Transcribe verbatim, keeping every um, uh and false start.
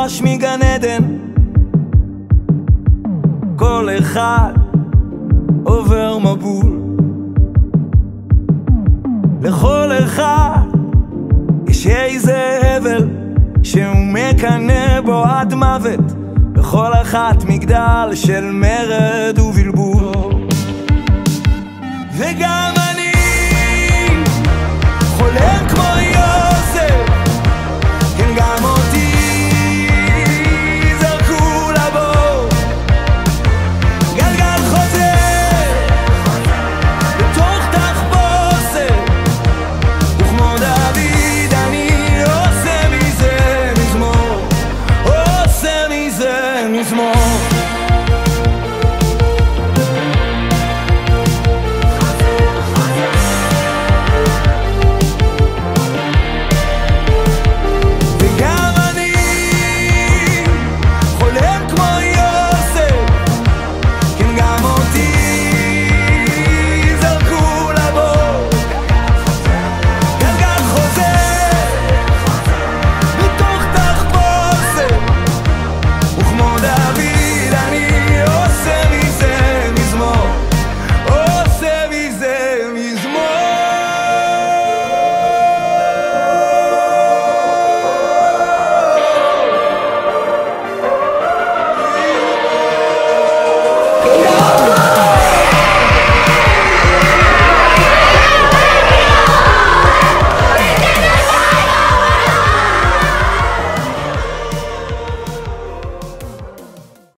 ממש מגן עדן. כל אחד עובר מבול, לכל אחד יש איזה הבל שהוא מקנא בו עד מוות, בכל אחת מגדל של מרד ובלבול. וגם